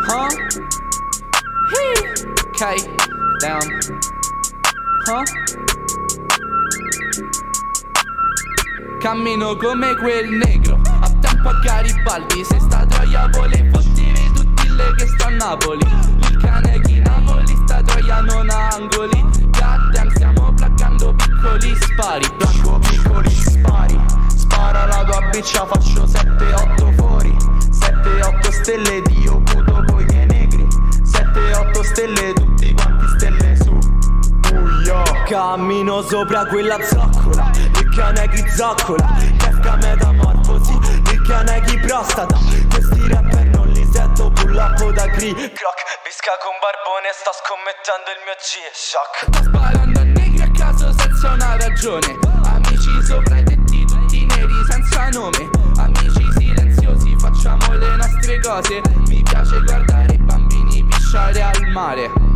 Huh? Okay, down. Huh? Cammino come quel negro, a tempo a Garibaldi. Se sta troia vuole fottere tutti le che sta a Napoli. Il cane chi Napoli, sta troia non ha angoli. Goddamn, stiamo placcando piccoli spari. Placco piccoli spari. Spara la tua biccia, faccio 7-8 fuori. 7-8 stelle, Dio puto coi miei negri. 7-8 stelle, tutti quanti stelle su. Cammino sopra quella zoccola, il cane chi zoccola, pesca metamorfosi, il cane chi prostata. Questi rapper non li sento, pull up da Cree Croc, bisca con barbone, sto scommettendo il mio G-Shock. Sto sparando a negri a caso senza una ragione. Amici sopra i tetti tutti neri senza nome. Amici silenziosi, facciamo le nostre cose. Mi piace guardare i bambini pisciare al mare.